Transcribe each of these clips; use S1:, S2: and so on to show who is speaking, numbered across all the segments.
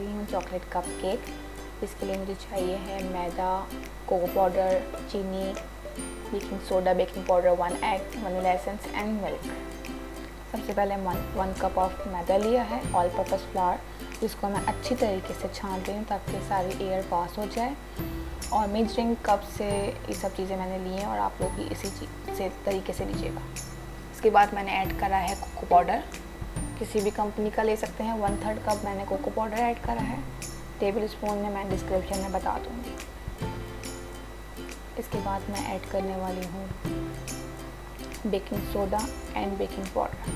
S1: रही हूँ chocolate cup cake. इसके लिए मुझे चाहिए है मैदा, कोको पाउडर, चीनी, baking soda, baking powder, 1 egg, vanilla essence and milk. सबसे पहले 1 कप ऑफ मैदा लिया है, ऑल पर्पस फ्लावर, जिसको मैं अच्छी तरीके से छान रही हूँ ताकि सारी एयर पास हो जाए। और मेजरिंग कप से ये सब चीज़ें मैंने ली हैं और आप लोग भी इसी से तरीके से लीजिएगा। इसके बाद मैंने ऐड करा है कोको पाउडर, किसी भी कंपनी का ले सकते हैं। 1/3 कप मैंने कोको पाउडर ऐड करा है। टेबल स्पून में मैं डिस्क्रिप्शन में बता दूँगी। इसके बाद मैं ऐड करने वाली हूँ baking soda and baking powder.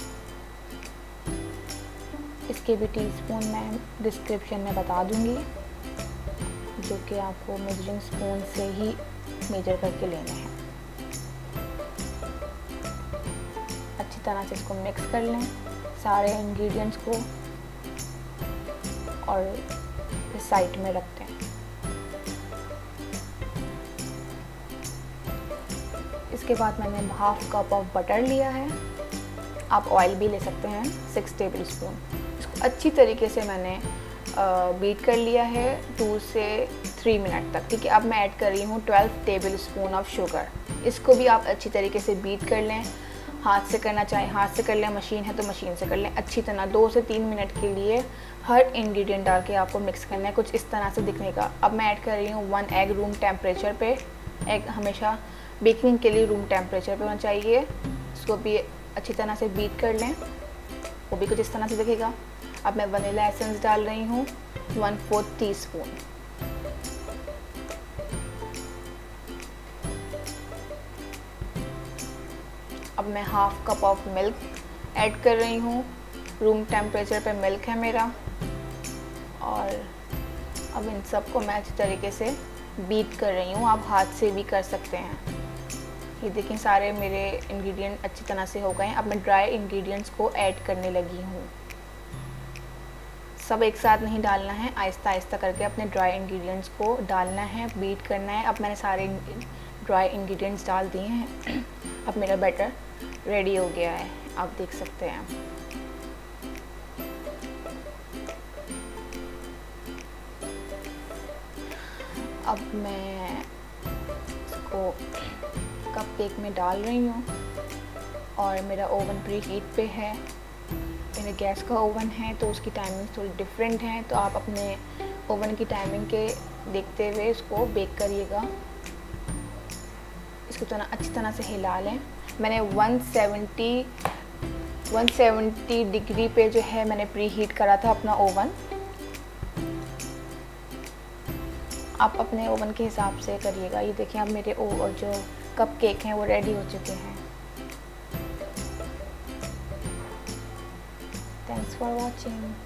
S1: इसके भी टीस्पून मैं डिस्क्रिप्शन में बता दूँगी, जो कि आपको मेजरिंग स्पून से ही मेजर करके लेने हैं। अच्छी तरह से इसको मिक्स कर लें सारे इंग्रेडिएंट्स को और फिर साइड में रखते हैं। इसके बाद मैंने 1/2 कप ऑफ बटर लिया है, आप ऑयल भी ले सकते हैं, 6 टेबल स्पून। इसको अच्छी तरीके से मैंने बीट कर लिया है 2 से 3 मिनट तक। ठीक है, अब मैं ऐड कर रही हूँ 12 टेबल स्पून ऑफ शुगर। इसको भी आप अच्छी तरीके से बीट कर लें, हाथ से करना चाहें हाथ से कर लें, मशीन है तो मशीन से कर लें। अच्छी तरह 2 से 3 मिनट के लिए हर इंग्रेडिएंट डाल के आपको मिक्स करना है, कुछ इस तरह से दिखने का। अब मैं ऐड कर रही हूँ 1 एग रूम टेम्परेचर पे। एग हमेशा बेकिंग के लिए रूम टेम्परेचर पे होना चाहिए। इसको भी अच्छी तरह से बीट कर लें, वो भी कुछ इस तरह से दिखेगा। अब मैं वनीला एसेंस डाल रही हूँ 1/4 टीस्पून। अब मैं 1/2 कप ऑफ मिल्क ऐड कर रही हूँ, रूम टेम्परेचर पे मिल्क है मेरा। और अब इन सब को मैं अच्छी तरीके से बीट कर रही हूँ, आप हाथ से भी कर सकते हैं। ये देखिए सारे मेरे इंग्रेडिएंट अच्छी तरह से हो गए हैं। अब मैं ड्राई इंग्रेडिएंट्स को ऐड करने लगी हूँ। सब एक साथ नहीं डालना है, आहिस्ता आहिस्ता करके अपने ड्राई इंग्रेडिएंट्स को डालना है, बीट करना है। अब मैंने सारे ड्राई इंग्रेडिएंट्स डाल दिए हैं। अब मेरा बैटर रेडी हो गया है, आप देख सकते हैं। अब मैं इसको कपकेक में डाल रही हूँ और मेरा ओवन प्री हीट पे है। मेरे गैस का ओवन है तो उसकी टाइमिंग थोड़ी डिफरेंट है, तो आप अपने ओवन की टाइमिंग के देखते हुए इसको बेक करिएगा। इसको अच्छी तरह से हिला लें। मैंने 170 डिग्री पे जो है मैंने प्री हीट करा था अपना ओवन। आप अपने ओवन के हिसाब से करिएगा। ये देखिए अब मेरे जो कपकेक हैं वो रेडी हो चुके हैं। Thanks for watching.